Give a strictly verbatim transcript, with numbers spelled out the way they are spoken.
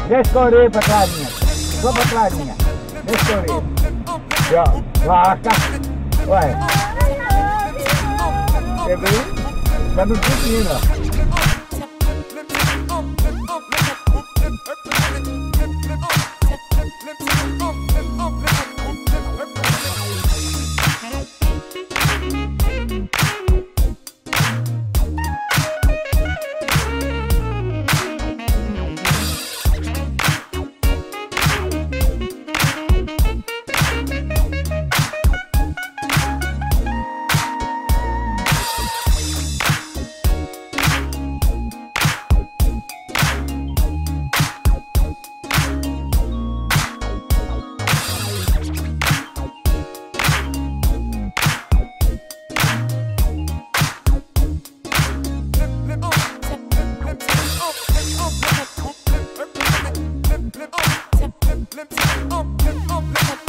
Desce com a orelha pra Clarinha. Só pra Clarinha. Desce com a orelha. E ó, vaca. Ué. Pegou? Tá no pequeno, ó. Flip, flip, flip, flip, flip, flip, flip, flip, flip, flip, flip, flip, flip, flip,